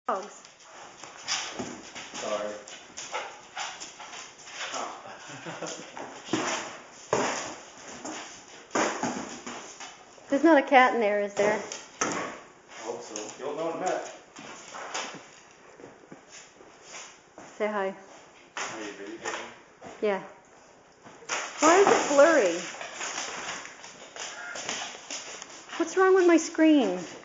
Dogs. Sorry. Oh. There's not a cat in there, is there? I hope so. You don't know in a minute. Say hi. Are you videotaping? Yeah. Why is it blurry? What's wrong with my screen?